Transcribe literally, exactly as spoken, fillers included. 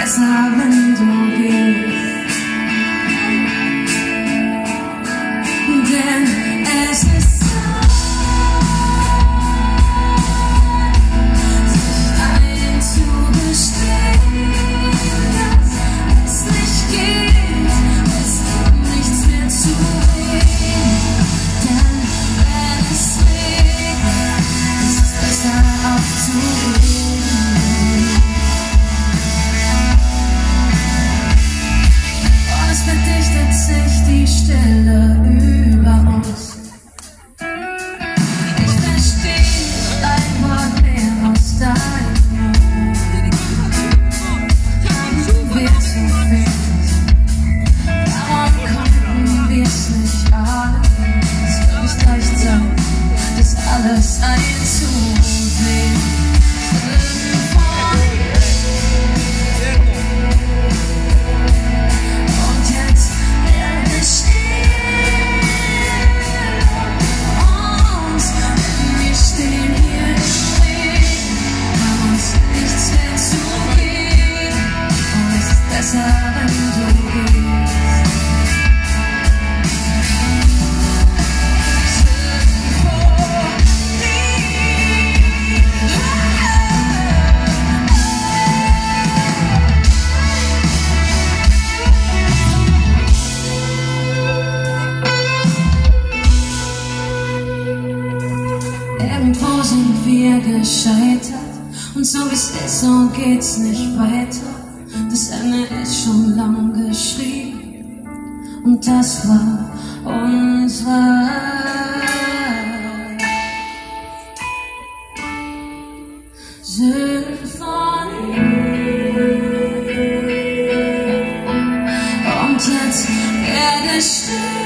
besser, wenn du gehst. Denn es ist Zeit, sich einzugestehen, dass es nicht geht, es gibt nichts mehr zu reden. Denn wenn es regnet, ist es besser aufzugehen. Und es verdichtet sich die Stille über uns. Ich verstehe ein Wort mehr aus deinem Mund. Wir zu fest, warum konnten wir's nicht alles? Wird nicht leicht sein, das alles einzusehen. Irgendwo sind wir gescheitert und so wie es ist, so geht's nicht weiter. Das Ende ist schon lang geschrieben und das war unsere Symphonie. Und jetzt werde ich still.